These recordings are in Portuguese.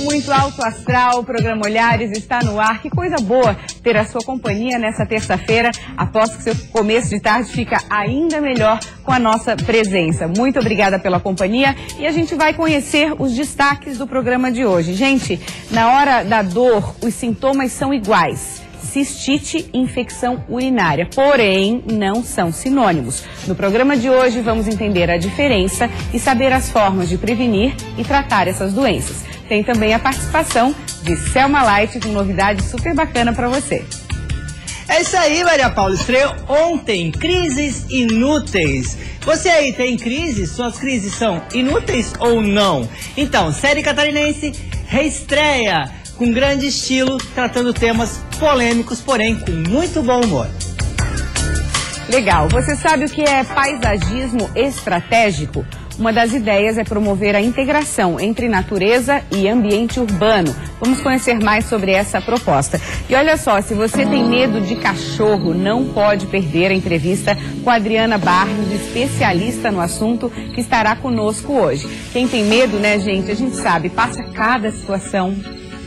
muito alto astral, o programa Olhares está no ar. Que coisa boa ter a sua companhia nessa terça-feira. Aposto que seu começo de tarde fica ainda melhor com a nossa presença. Muito obrigada pela companhia e a gente vai conhecer os destaques do programa de hoje. Gente, na hora da dor, os sintomas são iguais. Cistite e infecção urinária, porém não são sinônimos. No programa de hoje vamos entender a diferença e saber as formas de prevenir e tratar essas doenças. Tem também a participação de Selma Light com novidade super bacana para você. É isso aí, Maria Paula. Estreou ontem Crises Inúteis. Você aí tem crises? Suas crises são inúteis ou não? Então, série catarinense reestreia com grande estilo, tratando temas polêmicos, porém com muito bom humor. Legal. Você sabe o que é paisagismo estratégico? Uma das ideias é promover a integração entre natureza e ambiente urbano. Vamos conhecer mais sobre essa proposta. E olha só, se você tem medo de cachorro, não pode perder a entrevista com a Adriana Barros, especialista no assunto, que estará conosco hoje. Quem tem medo, né, gente? A gente sabe, passa cada situação.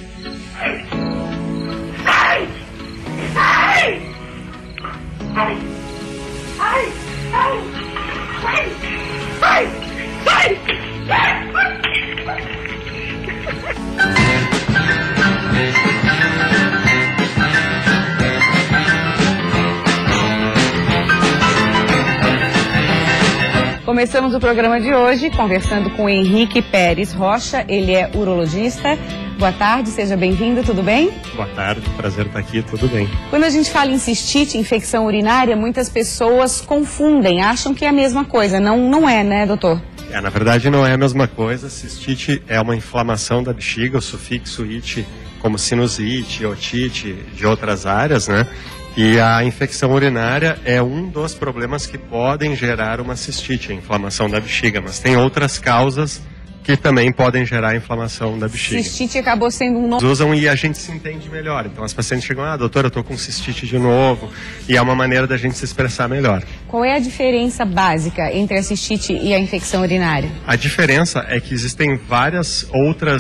Começamos o programa de hoje conversando com Henrique Pérez Rocha, ele é urologista. Boa tarde, seja bem-vindo, tudo bem? Boa tarde, prazer estar aqui, tudo bem. Quando a gente fala em cistite, infecção urinária, muitas pessoas confundem, acham que é a mesma coisa. Não é, né, doutor? Na verdade não é a mesma coisa. Cistite é uma inflamação da bexiga, o sufixo ite, como sinusite, otite, de outras áreas, né? E a infecção urinária é um dos problemas que podem gerar uma cistite, a inflamação da bexiga, mas tem outras causas que também podem gerar inflamação da bexiga. Cistite acabou sendo um nome. Usam e a gente se entende melhor. Então as pacientes chegam, doutor, eu tô com cistite de novo. E é uma maneira da gente se expressar melhor. Qual é a diferença básica entre a cistite e a infecção urinária? A diferença é que existem várias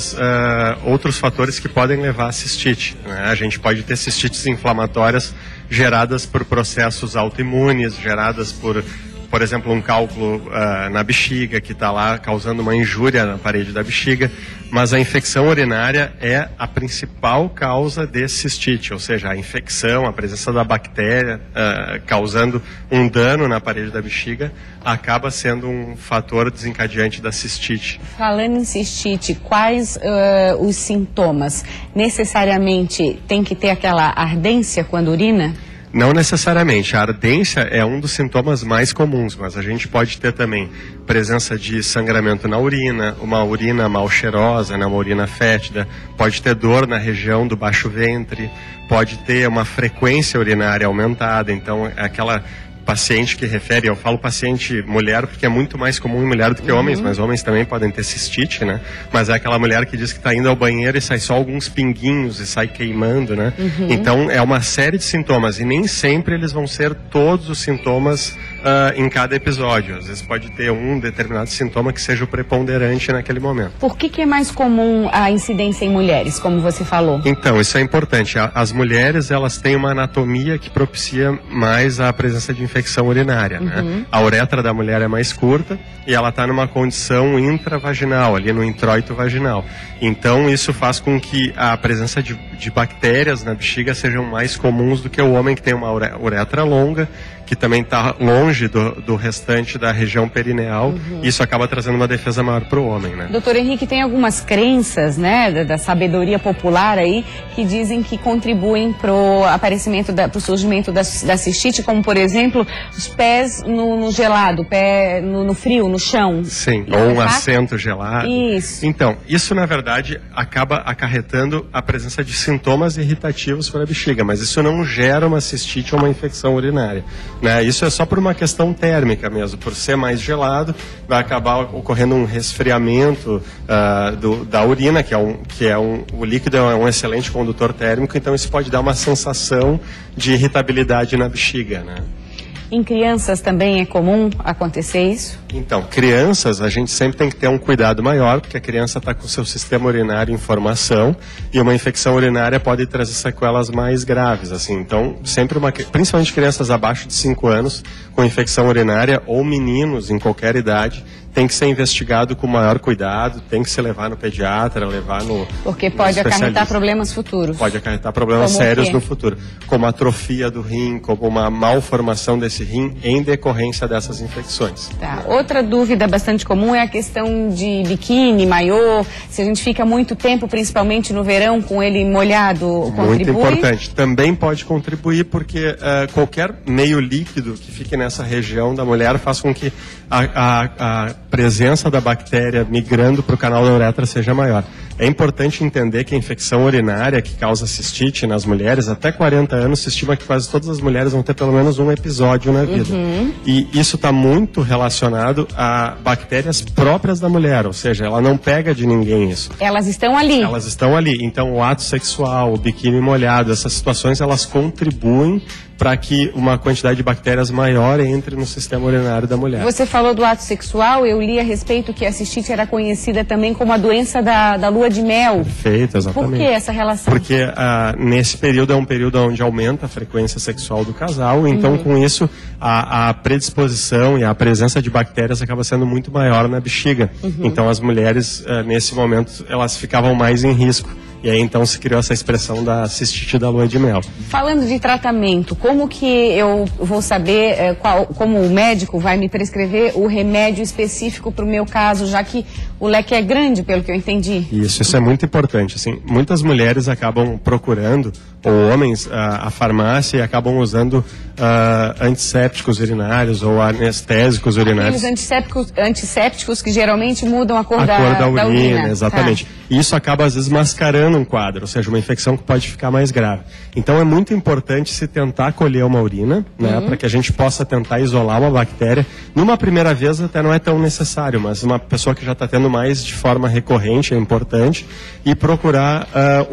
outros fatores que podem levar a cistite, né? A gente pode ter cistites inflamatórias geradas por processos autoimunes, geradas por exemplo, um cálculo na bexiga que está lá causando uma injúria na parede da bexiga, mas a infecção urinária é a principal causa de cistite, ou seja, a infecção, a presença da bactéria causando um dano na parede da bexiga acaba sendo um fator desencadeante da cistite. Falando em cistite, quais os sintomas? Necessariamente tem que ter aquela ardência quando urina? Não necessariamente. A ardência é um dos sintomas mais comuns, mas a gente pode ter também presença de sangramento na urina, uma urina mal cheirosa, né, uma urina fétida, pode ter dor na região do baixo ventre, pode ter uma frequência urinária aumentada, então é aquela paciente que refere, eu falo paciente mulher porque é muito mais comum em mulher do que homens, mas homens também podem ter cistite, né? Mas é aquela mulher que diz que está indo ao banheiro e sai só alguns pinguinhos e sai queimando, né? Então é uma série de sintomas e nem sempre eles vão ser todos os sintomas em cada episódio. Às vezes pode ter um determinado sintoma que seja o preponderante naquele momento. Por que é mais comum a incidência em mulheres, como você falou? Então, isso é importante. As mulheres, elas têm uma anatomia que propicia mais a presença de infecção urinária, né? A uretra da mulher é mais curta e ela está numa condição intravaginal, ali no introito vaginal. Então, isso faz com que a presença de bactérias na bexiga sejam mais comuns do que o homem que tem uma uretra longa, que também está longe do restante da região perineal. Isso acaba trazendo uma defesa maior para o homem, né? Doutor Henrique, tem algumas crenças, né, da sabedoria popular aí, que dizem que contribuem para o aparecimento, para o surgimento da cistite, como, por exemplo, os pés no gelado, pé no frio, no chão. Sim, ou um assento gelado. Isso. Então, isso, na verdade, acaba acarretando a presença de sintomas irritativos para a bexiga, mas isso não gera uma cistite ou uma infecção urinária, né? Isso é só por uma questão térmica mesmo, por ser mais gelado, vai acabar ocorrendo um resfriamento da urina, o líquido é um excelente condutor térmico, então isso pode dar uma sensação de irritabilidade na bexiga, né? Em crianças também é comum acontecer isso? Então, crianças, a gente sempre tem que ter um cuidado maior, porque a criança está com o seu sistema urinário em formação e uma infecção urinária pode trazer sequelas mais graves, assim. Então, sempre principalmente crianças abaixo de 5 anos com infecção urinária ou meninos em qualquer idade, tem que ser investigado com maior cuidado, tem que se levar no pediatra, levar no Porque pode acarretar problemas futuros. Pode acarretar problemas sérios no futuro, como atrofia do rim, como uma malformação desse rim em decorrência dessas infecções. Tá. Outra dúvida bastante comum é a questão de biquíni, maiô, se a gente fica muito tempo, principalmente no verão, com ele molhado, contribui? Muito importante. Também pode contribuir porque qualquer meio líquido que fique nessa região da mulher faz com que a presença da bactéria migrando para o canal da uretra seja maior. É importante entender que a infecção urinária que causa cistite nas mulheres, até 40 anos, se estima que quase todas as mulheres vão ter pelo menos um episódio na vida. E isso está muito relacionado a bactérias próprias da mulher, ou seja, ela não pega de ninguém isso. Elas estão ali. Elas estão ali. Então, o ato sexual, o biquíni molhado, essas situações, elas contribuem para que uma quantidade de bactérias maior entre no sistema urinário da mulher. Você falou do ato sexual, eu li a respeito que a cistite era conhecida também como a doença da lua de mel. Perfeito, exatamente. Por que essa relação? Porque nesse período é um período onde aumenta a frequência sexual do casal, então com isso a predisposição e a presença de bactérias acaba sendo muito maior na bexiga. Então as mulheres, nesse momento, elas ficavam mais em risco. E aí então se criou essa expressão da cistite da lua de mel. Falando de tratamento, como que eu vou saber como o médico vai me prescrever o remédio específico para o meu caso, já que o leque é grande, pelo que eu entendi? Isso é muito importante. Assim, muitas mulheres acabam procurando, ou homens, a farmácia e acabam usando antissépticos urinários ou anestésicos urinários. Aqueles antissépticos que geralmente mudam a cor da urina. Exatamente. Tá. Isso acaba às vezes mascarando um quadro, ou seja, uma infecção que pode ficar mais grave. Então é muito importante se tentar colher uma urina, né, para que a gente possa tentar isolar uma bactéria. Numa primeira vez até não é tão necessário, mas uma pessoa que já está tendo mais de forma recorrente é importante e procurar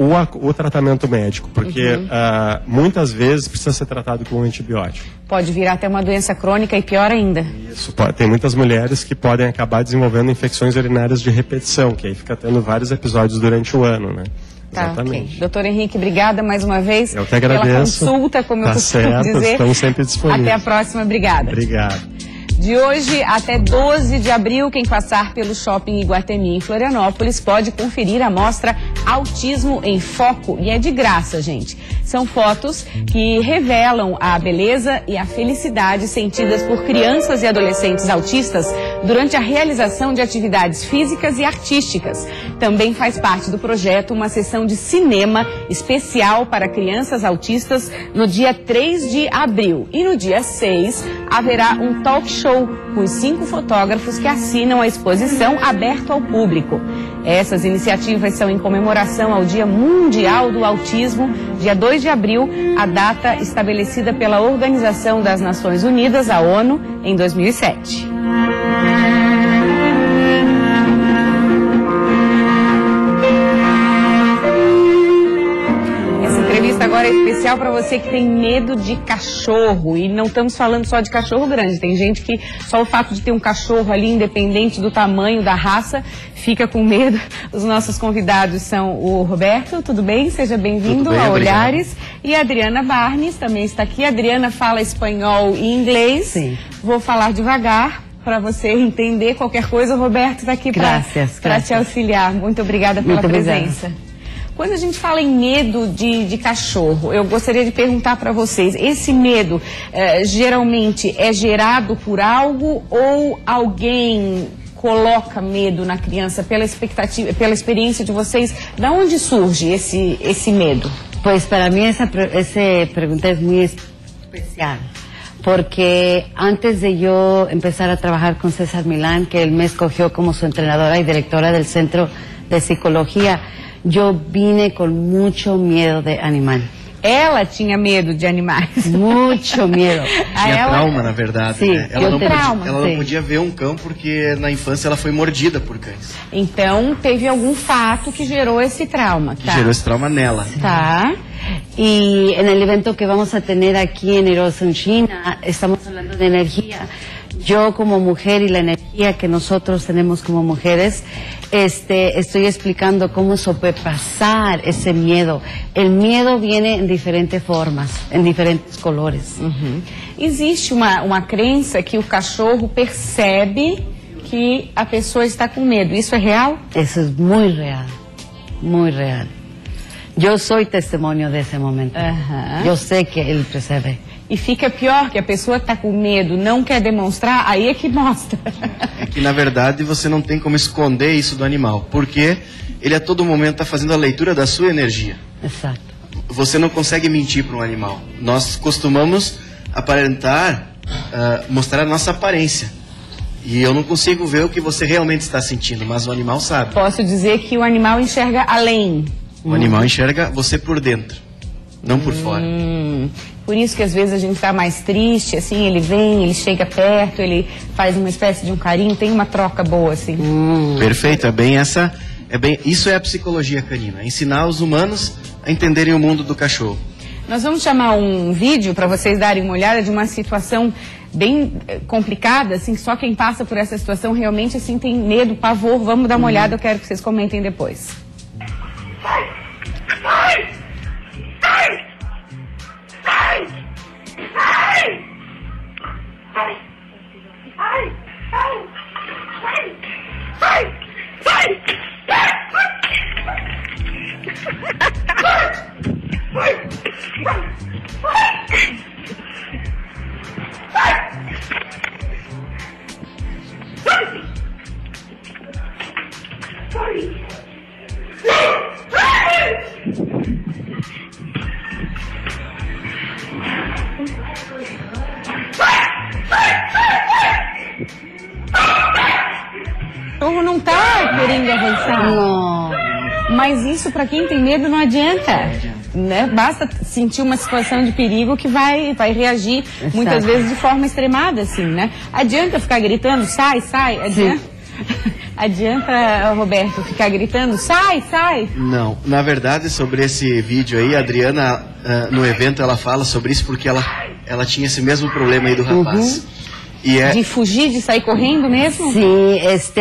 o tratamento médico, porque muitas vezes precisa ser tratado com um antibiótico. Pode virar até uma doença crônica e pior ainda. Isso, tem muitas mulheres que podem acabar desenvolvendo infecções urinárias de repetição, que aí fica tendo vários episódios durante o ano, né? Tá, exatamente. Okay. Doutor Henrique, obrigada mais uma vez. Eu que agradeço. Pela consulta, como eu costumo dizer. Estamos sempre disponíveis. Até a próxima, obrigada. Obrigado. De hoje até 12 de abril, quem passar pelo Shopping Iguatemi em Florianópolis pode conferir a mostra Autismo em Foco, e é de graça, gente. São fotos que revelam a beleza e a felicidade sentidas por crianças e adolescentes autistas durante a realização de atividades físicas e artísticas. Também faz parte do projeto uma sessão de cinema especial para crianças autistas no dia 3 de abril. E no dia 6 haverá um talk show com os 5 fotógrafos que assinam a exposição aberto ao público. Essas iniciativas são em comemoração ao Dia Mundial do Autismo, dia 2 de abril, a data estabelecida pela Organização das Nações Unidas, a ONU, em 2007. Agora é especial para você que tem medo de cachorro, e não estamos falando só de cachorro grande, tem gente que só o fato de ter um cachorro ali, independente do tamanho, da raça, fica com medo. Os nossos convidados são o Roberto, tudo bem? Seja bem-vindo a Olhares. E a Adriana Barnes também está aqui. A Adriana fala espanhol e inglês. Sim. Vou falar devagar para você entender qualquer coisa. O Roberto está aqui para te auxiliar. Muito obrigada pela presença. Quando a gente fala em medo de cachorro, eu gostaria de perguntar para vocês, esse medo geralmente é gerado por algo ou alguém coloca medo na criança pela expectativa, pela experiência de vocês? Da onde surge esse medo? Pues para mí esa pregunta es muy especial, porque antes de yo empezar a trabajar con César Milán, que él me escogió como su entrenadora y directora del Centro de Psicología, yo vine con mucho miedo de animal. Ela tinha medo de animais. Muito medo. Tinha trauma, na verdade. Sim, né? Ela não podia ver um cão porque na infância ela foi mordida por cães. Então teve algum fato que gerou esse trauma. Que gerou esse trauma nela. Tá. Y en el evento que vamos a tener aquí en Erosion China, estamos hablando de energía. Yo como mujer y la energía que nosotros tenemos como mujeres, estoy explicando cómo sobrepasar ese miedo. El miedo viene en diferentes formas, en diferentes colores. Existe uma crença que o cachorro percebe que a pessoa está com medo. Isso é real? Eso es muy real, muy real. Yo soy testimonio de ese momento. Yo sé que él percebe. E fica pior, que a pessoa está com medo, não quer demonstrar, aí é que mostra. É que, na verdade, você não tem como esconder isso do animal, porque ele a todo momento está fazendo a leitura da sua energia. Exato. Você não consegue mentir para um animal. Nós costumamos aparentar, mostrar a nossa aparência. E eu não consigo ver o que você realmente está sentindo, mas o animal sabe. Posso dizer que o animal enxerga além. O animal enxerga você por dentro, não por fora. Por isso que às vezes a gente está mais triste, assim, ele vem, ele chega perto, ele faz uma espécie de um carinho, tem uma troca boa, assim. Perfeito, isso é a psicologia canina, ensinar os humanos a entenderem o mundo do cachorro. Nós vamos chamar um vídeo para vocês darem uma olhada de uma situação bem complicada, assim, só quem passa por essa situação realmente, assim, tem medo, pavor. Vamos dar uma olhada, eu quero que vocês comentem depois. O não tá querendo avançar. Não. Mas isso para quem tem medo não adianta. Né? Basta sentir uma situação de perigo que vai reagir. Exato. Muitas vezes de forma extremada, assim, né? Adianta ficar gritando, sai, sai? Adianta, adianta, Roberto, ficar gritando, sai, sai? Não, na verdade, sobre esse vídeo aí, a Adriana, no evento, ela fala sobre isso porque ela tinha esse mesmo problema aí do rapaz. E De fugir, de sair correndo mesmo? Sí,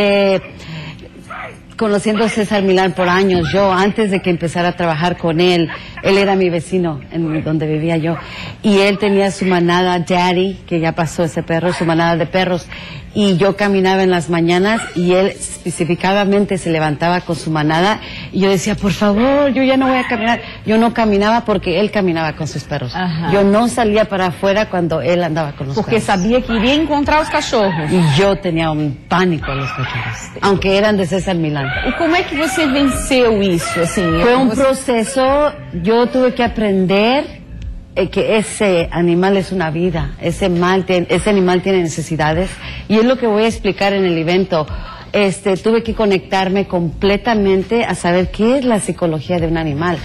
conociendo a César Milán por años, yo antes de que empezara a trabajar con él era mi vecino en donde vivía yo, y él tenía su manada Daddy, que ya pasó ese perro, su manada de perros, y yo caminaba en las mañanas y él específicamente se levantaba con su manada y yo decía, por favor, yo ya no voy a caminar. Yo no caminaba porque él caminaba con sus perros. Yo no salía para afuera cuando él andaba con los Porque perros. sabia que iria encontrar os cachorros. Y yo tenía un pánico a los cachorros, aunque eran de César Milán. E como é que você venceu isso? Assim, Fue un proceso, yo tuve que aprender que ese animal es una vida, ese animal tiene necesidades, y es lo que voy a explicar en el evento. Tuve que conectarme completamente a saber qué es la psicología de un animal.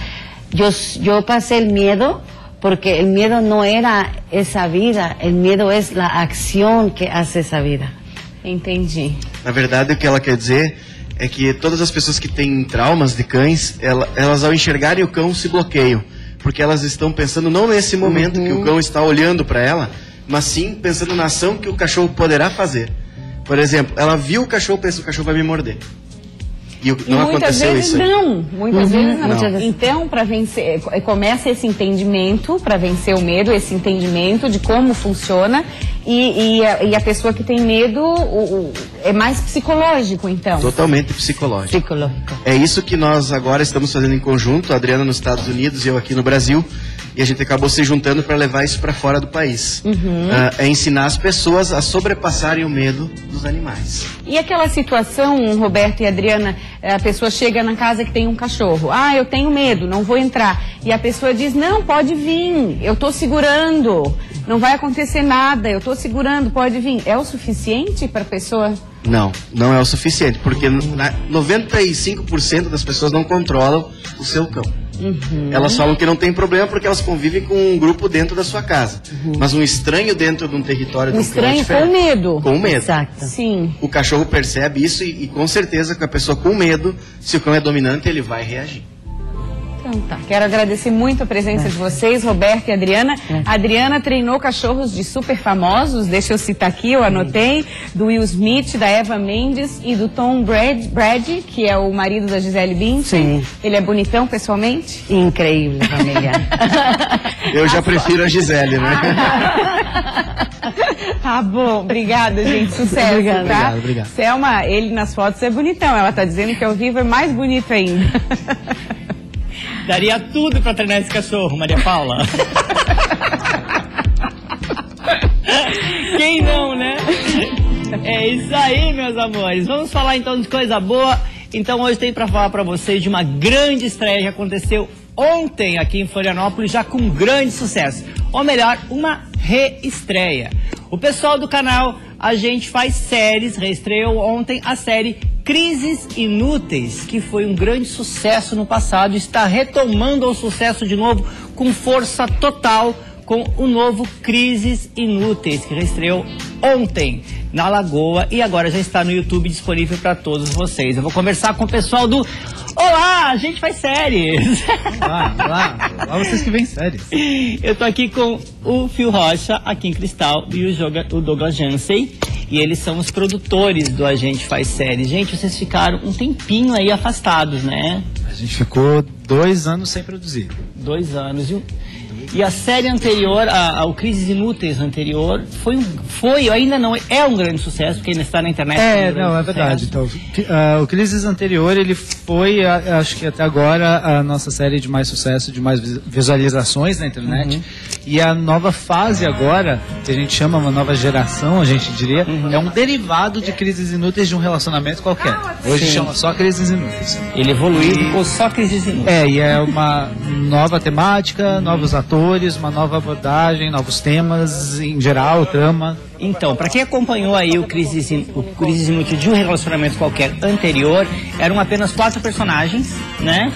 Yo pasé el miedo, porque el miedo no era esa vida, el miedo es la acción que hace esa vida. Entendi. na verdade, o que ela quer dizer é que todas as pessoas que têm traumas de cães, elas ao enxergarem o cão se bloqueiam. Porque elas estão pensando não nesse momento que o cão está olhando para ela, mas sim pensando na ação que o cachorro poderá fazer. Por exemplo, ela viu o cachorro, pensa, o cachorro vai me morder. E não aconteceu isso. Muitas vezes não. Não. Então, para vencer, começa esse entendimento, para vencer o medo, esse entendimento de como funciona, e a pessoa que tem medo é mais psicológico, então. Totalmente psicológico. É isso que nós agora estamos fazendo em conjunto, a Adriana nos Estados Unidos e eu aqui no Brasil, e a gente acabou se juntando para levar isso para fora do país. É ensinar as pessoas a sobrepassarem o medo dos animais. E aquela situação, Roberto e Adriana, a pessoa chega na casa que tem um cachorro. Ah, eu tenho medo, não vou entrar. E a pessoa diz, não, pode vir, eu estou segurando, não vai acontecer nada, eu estou segurando, pode vir. É o suficiente para a pessoa? Não, não é o suficiente, porque 95% das pessoas não controlam o seu cão. Elas falam que não tem problema porque elas convivem com um grupo dentro da sua casa. Mas um estranho dentro de um território Um estranho com medo. Com medo. Exato. Sim. O cachorro percebe isso e com certeza que a pessoa com medo, se o cão é dominante, ele vai reagir. Então tá. Quero agradecer muito a presença de vocês, Roberto e Adriana. A Adriana treinou cachorros de super famosos, deixa eu citar aqui, eu anotei, do Will Smith, da Eva Mendes e do Tom Brady, que é o marido da Gisele Bündchen. Sim. Ele é bonitão pessoalmente? Increíble, família. Eu já prefiro a Gisele, né? Tá bom, obrigada, gente, sucesso, Obrigado, tá? obrigado. Selma, ele nas fotos é bonitão, ela tá dizendo que ao vivo é mais bonito ainda. Daria tudo pra treinar esse cachorro, Maria Paula. Quem não, né? É isso aí, meus amores. Vamos falar então de coisa boa. Então hoje tem pra falar pra vocês de uma grande estreia que aconteceu ontem aqui em Florianópolis, já com grande sucesso. Ou melhor, uma reestreia. O pessoal do canal A Gente Faz Séries reestreou ontem a série Crises Inúteis, que foi um grande sucesso no passado e está retomando o sucesso de novo com força total com o novo Crises Inúteis, que reestreou ontem na Lagoa e agora já está no YouTube disponível para todos vocês. Eu vou conversar com o pessoal do Olá, A Gente Faz Séries. Olá vocês que vêm séries. Eu tô aqui com o Phil Rocha, aqui em Cristal, e o Douglas Jansen. E eles são os produtores do A Gente Faz Séries. Gente, vocês ficaram um tempinho aí afastados, né? A gente ficou 2 anos sem produzir. 2 anos. E a série anterior, o Crises Inúteis anterior, ainda não é um grande sucesso, porque ainda está na internet. É verdade. Então, o Crises anterior, ele foi, acho que até agora, a nossa série de mais sucesso, de mais visualizações na internet. E a nova fase agora, que a gente chama uma nova geração, a gente diria, é um derivado de Crises Inúteis de um relacionamento qualquer. Hoje chama só Crises Inúteis. Ele evoluiu e ficou só Crises Inúteis. E é uma nova temática, novos atores, uma nova abordagem, novos temas, em geral, trama. Então, para quem acompanhou aí o Crises Inúteis de um relacionamento qualquer anterior, eram apenas 4 personagens, né?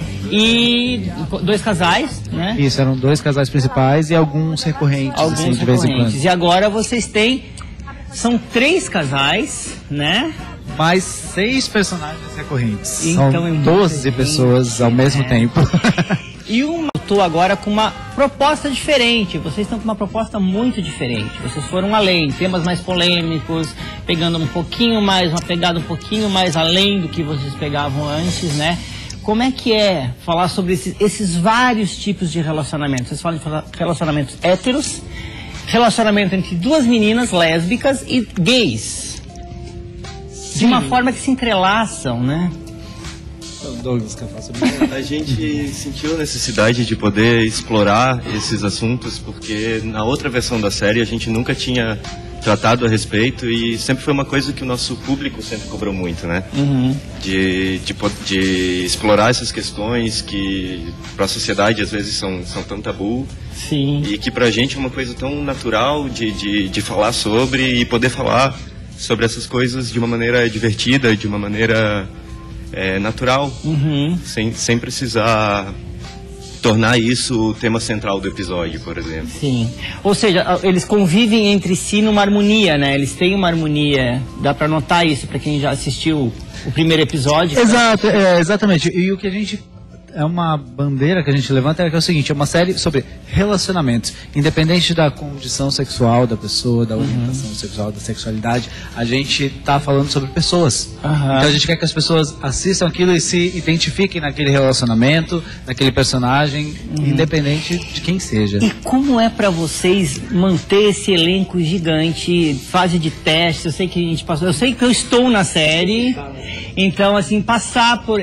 E 2 casais, né? Isso, eram 2 casais principais e alguns recorrentes, assim, de vez em quando. E agora vocês têm, são 3 casais, né? Mais 6 personagens recorrentes. Então, são 12 pessoas ao mesmo tempo. E estou agora com uma proposta diferente. Vocês estão com uma proposta muito diferente. Vocês foram além, temas mais polêmicos, pegando um pouquinho mais, uma pegada um pouquinho mais além do que vocês pegavam antes, né? Como é que é falar sobre esses vários tipos de relacionamentos? Vocês falam de relacionamentos héteros, relacionamento entre 2 meninas lésbicas e gays. De uma forma que se entrelaçam, né? Douglas, quer falar sobre isso? A gente sentiu a necessidade de poder explorar esses assuntos, porque na outra versão da série a gente nunca tinha tratado a respeito e sempre foi uma coisa que o nosso público sempre cobrou muito, né? De explorar essas questões que para a sociedade às vezes são tão tabu. Sim. E que pra gente é uma coisa tão natural de falar sobre e poder falar sobre essas coisas de uma maneira divertida, de uma maneira natural, sem precisar tornar isso o tema central do episódio, por exemplo. Sim. Ou seja, eles convivem entre si numa harmonia, né? Eles têm uma harmonia. Dá pra notar isso pra quem já assistiu o primeiro episódio. Exato, exatamente. E o que a gente... É uma bandeira que a gente levanta que é o seguinte, é uma série sobre relacionamentos, independente da condição sexual da pessoa, da orientação sexual, da sexualidade, a gente tá falando sobre pessoas. Então a gente quer que as pessoas assistam aquilo e se identifiquem naquele relacionamento, naquele personagem, independente de quem seja. E como é pra vocês manter esse elenco gigante, fase de teste? Eu sei que a gente passou, eu sei que eu estou na série, então assim, passar por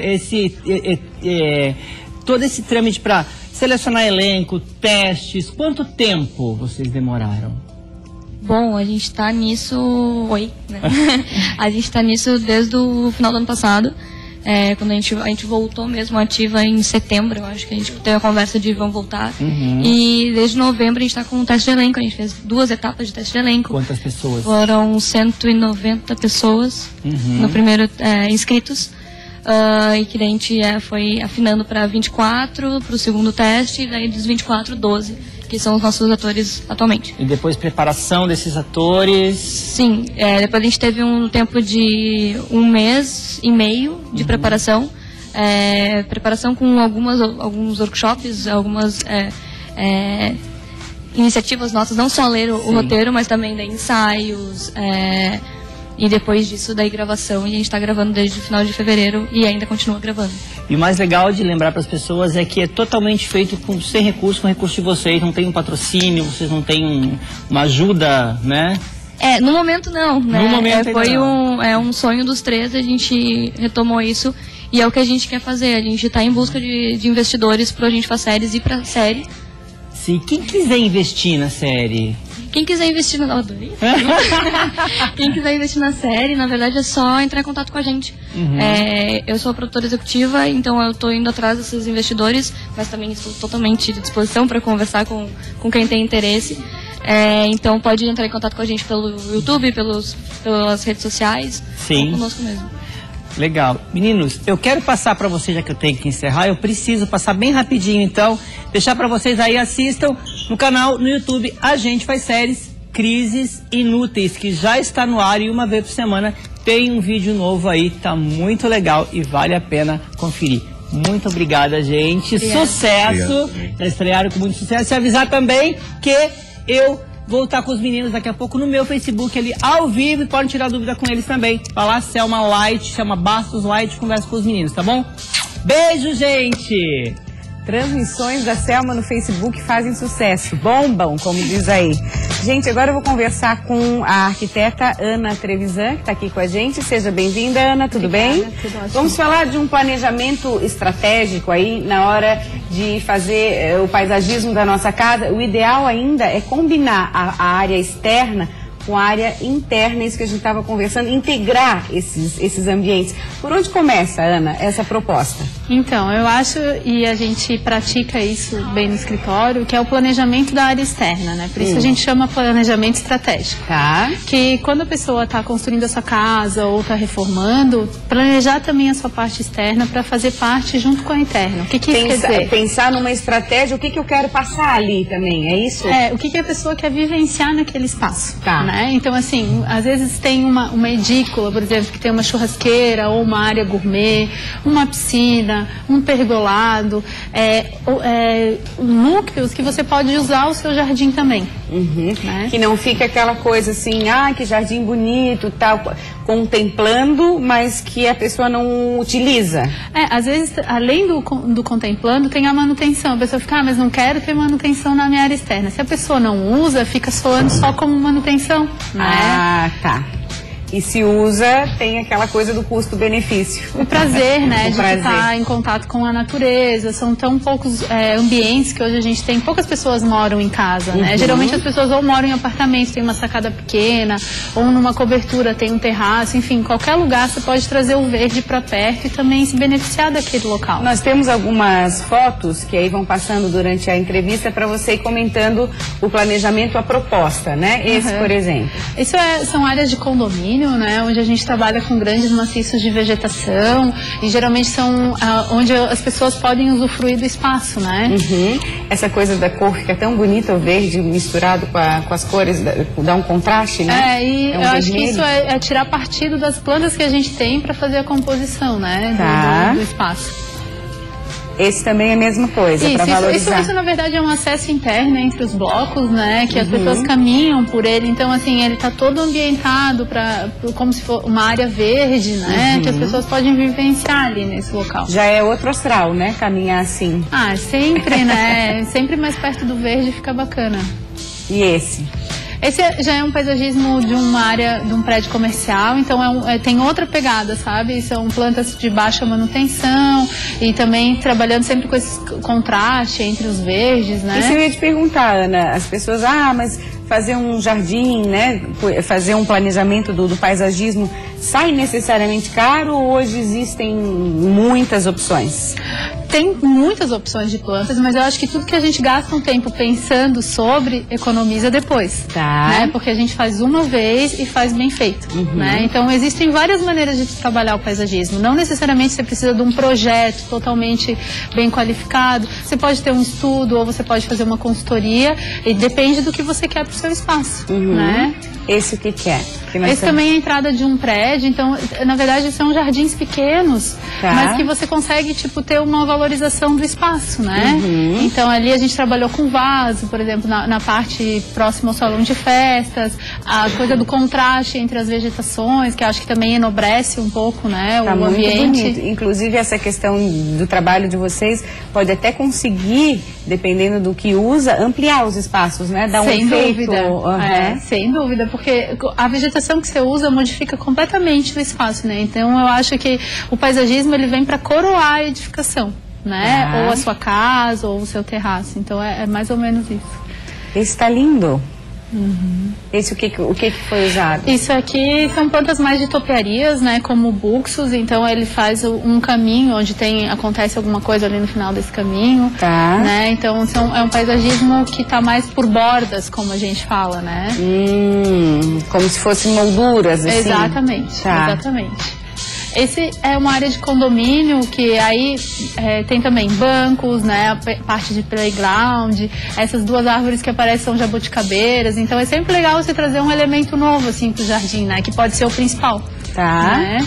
todo esse trâmite para selecionar elenco, testes, quanto tempo vocês demoraram? Bom, a gente tá nisso... Oi, né? A gente tá nisso desde o final do ano passado. Quando a gente voltou mesmo ativa em setembro, eu acho que a gente teve a conversa de vamos voltar. E desde novembro a gente tá com um teste de elenco. A gente fez 2 etapas de teste de elenco. Quantas pessoas? Foram 190 pessoas no primeiro inscritos. E que daí a gente foi afinando para 24 para o segundo teste, e daí dos 24, 12, que são os nossos atores atualmente. E depois preparação desses atores? Sim, depois a gente teve um tempo de 1 mês e meio de preparação. preparação com alguns workshops, algumas iniciativas nossas, não só ler o roteiro, mas também daí ensaios, e depois disso daí gravação, e a gente está gravando desde o final de fevereiro e ainda continua gravando. E o mais legal de lembrar para as pessoas é que é totalmente feito sem recurso, com recurso de vocês, não tem um patrocínio, vocês não têm uma ajuda, né? No momento não, né? No momento foi um sonho dos três, a gente retomou isso e é o que a gente quer fazer. A gente está em busca de investidores para a gente fazer séries e para série. Sim, quem quiser investir na série? Quem quiser investir na Quem quiser investir na série, na verdade é só entrar em contato com a gente. Eu sou a produtora executiva, então eu estou indo atrás desses investidores, mas também estou totalmente à disposição para conversar com quem tem interesse. Então pode entrar em contato com a gente pelo YouTube, pelas redes sociais, ou conosco mesmo. Legal. Meninos, eu quero passar para vocês, já que eu tenho que encerrar, eu preciso passar bem rapidinho, então, deixar para vocês aí, assistam no canal, no YouTube, A Gente Faz Séries, Crises Inúteis, que já está no ar e uma vez por semana tem um vídeo novo aí, tá muito legal e vale a pena conferir. Muito obrigada, gente. Obrigada. Sucesso. Já estrearam com muito sucesso. E avisar também que eu vou estar com os meninos daqui a pouco no meu Facebook ali ao vivo e podem tirar dúvida com eles também. Vai lá, Selma Light, chama Bastos Light, conversa com os meninos, tá bom? Beijo, gente! Transmissões da Selma no Facebook fazem sucesso, bombam, como diz aí. Gente, agora eu vou conversar com a arquiteta Ana Trevisan, que está aqui com a gente. Seja bem-vinda, Ana, tudo bem? Tudo ótimo. Vamos falar de um planejamento estratégico aí na hora de fazer o paisagismo da nossa casa. O ideal ainda é combinar a área externa com a área interna, isso que a gente estava conversando, integrar esses ambientes. Por onde começa, Ana, essa proposta? Então, eu acho, e a gente pratica isso bem no escritório, que é o planejamento da área externa, né? Por isso a gente chama planejamento estratégico. Tá. Que quando a pessoa está construindo a sua casa ou está reformando, planejar também a sua parte externa para fazer parte junto com a interna. O que isso quer dizer? Pensar numa estratégia, o que eu quero passar ali também, é isso? O que a pessoa quer vivenciar naquele espaço. Tá. Né? Então, assim, às vezes tem uma edícula, por exemplo, que tem uma churrasqueira ou uma área gourmet, uma piscina, um pergolado, núcleos que você pode usar o seu jardim também. Né? Que não fica aquela coisa assim, que jardim bonito, tal, contemplando, mas que a pessoa não utiliza. Às vezes, além do contemplando, tem a manutenção. A pessoa fica, mas não quero ter manutenção na minha área externa. Se a pessoa não usa, fica soando só como manutenção. Né? Tá. E se usa, tem aquela coisa do custo-benefício. O prazer, né, de estar em contato com a natureza. São tão poucos ambientes que hoje a gente tem. Poucas pessoas moram em casa, né? Geralmente as pessoas ou moram em apartamentos, tem uma sacada pequena, ou numa cobertura tem um terraço. Enfim, qualquer lugar você pode trazer o verde para perto e também se beneficiar daquele local. Nós temos algumas fotos que aí vão passando durante a entrevista para você ir comentando o planejamento, a proposta, né? Esse, por exemplo. Isso são áreas de condomínio, né, onde a gente trabalha com grandes maciços de vegetação e geralmente são onde as pessoas podem usufruir do espaço, né? Essa coisa da cor fica tão bonita, o verde misturado com as cores, dá um contraste, né? E eu acho que isso é tirar partido das plantas que a gente tem para fazer a composição, né, do espaço. Esse também é a mesma coisa, para valorizar. Isso, na verdade, é um acesso interno entre os blocos, né? Que as pessoas caminham por ele. Então, assim, ele está todo ambientado como se fosse uma área verde, né? Que as pessoas podem vivenciar ali nesse local. Já é outro astral, né? Caminhar assim. Sempre, né? Sempre mais perto do verde fica bacana. E esse? Esse já é um paisagismo de uma área, de um prédio comercial, então tem outra pegada, sabe? São plantas de baixa manutenção e também trabalhando sempre com esse contraste entre os verdes, né? Isso eu ia te perguntar, Ana, as pessoas, mas fazer um jardim, né, fazer um planejamento do paisagismo, sai necessariamente caro ou hoje existem muitas opções? Tem muitas opções de plantas, mas eu acho que tudo que a gente gasta um tempo pensando sobre, economiza depois. Tá. Né? Porque a gente faz uma vez e faz bem feito. Né? Então existem várias maneiras de trabalhar o paisagismo. Não necessariamente você precisa de um projeto totalmente bem qualificado. Você pode ter um estudo ou você pode fazer uma consultoria e depende do que você quer para o seu espaço. Né? Esse o que é? Esse também é a entrada de um prédio, então, na verdade, são jardins pequenos, mas que você consegue, tipo, ter uma valorização do espaço, né? Então, ali a gente trabalhou com vaso, por exemplo, na parte próxima ao salão de festas, a coisa do contraste entre as vegetações, que eu acho que também enobrece um pouco, né, o ambiente. Muito bonito. Inclusive, essa questão do trabalho de vocês pode até conseguir, dependendo do que usa, ampliar os espaços, né? Dar um efeito. Sem dúvida, porque a vegetação que você usa modifica completamente o espaço, né? Então, eu acho que o paisagismo, ele vem para coroar a edificação, né? Ou a sua casa, ou o seu terraço. Então, é mais ou menos isso. Esse está lindo. Esse o que foi usado? Isso aqui são plantas mais de topiarias, né, como buxus, então ele faz um caminho onde acontece alguma coisa ali no final desse caminho, né, então é um paisagismo que está mais por bordas, como a gente fala, né. Como se fossem molduras, assim. Exatamente, exatamente. Esse é uma área de condomínio que aí tem também bancos, né, a parte de playground, essas duas árvores que aparecem são jabuticabeiras, então é sempre legal você trazer um elemento novo assim pro jardim, né, que pode ser o principal. Né?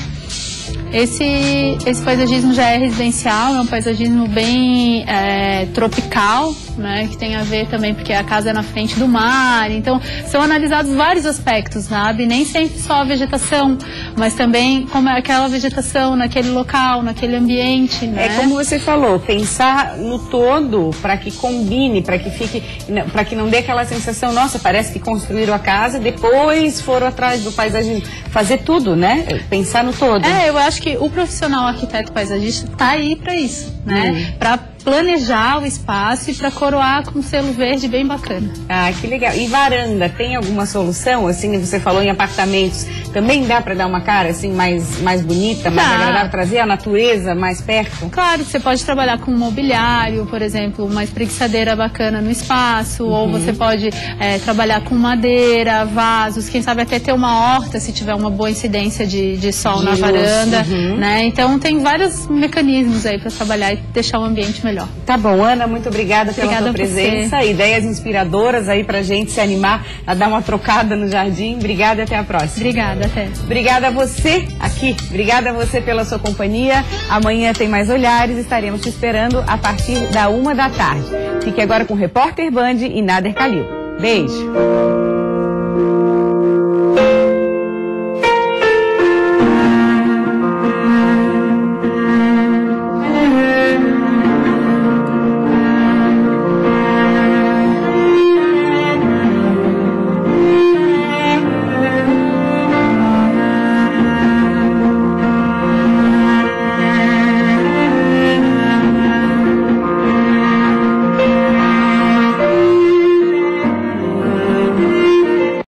Esse paisagismo já é residencial, é um paisagismo bem tropical, né, que tem a ver também porque a casa é na frente do mar, então são analisados vários aspectos, sabe? Nem sempre só a vegetação, mas também como é aquela vegetação naquele local, naquele ambiente, né? É como você falou, pensar no todo para que combine, para que não dê aquela sensação, nossa, parece que construíram a casa, depois foram atrás do paisagismo, fazer tudo, né? Pensar no todo. Eu acho que o profissional arquiteto paisagista está aí para isso, né? Para planejar o espaço e para coroar com um selo verde bem bacana. Ah, que legal. E varanda, tem alguma solução? Assim, você falou em apartamentos, também dá para dar uma cara assim mais bonita, mais agradável, trazer a natureza mais perto? Claro, você pode trabalhar com mobiliário, por exemplo, uma espreguiçadeira bacana no espaço, ou você pode trabalhar com madeira, vasos, quem sabe até ter uma horta se tiver uma boa incidência de sol na varanda, né? Então tem vários mecanismos aí para trabalhar e deixar o ambiente melhor. Tá bom, Ana, muito obrigada pela sua presença, ideias inspiradoras aí pra gente se animar a dar uma trocada no jardim. Obrigada e até a próxima. Obrigada, até. Obrigada a você aqui, obrigada a você pela sua companhia. Amanhã tem mais Olhares, estaremos te esperando a partir da 1 da tarde. Fique agora com o Repórter Band e Nader Kalil. Beijo.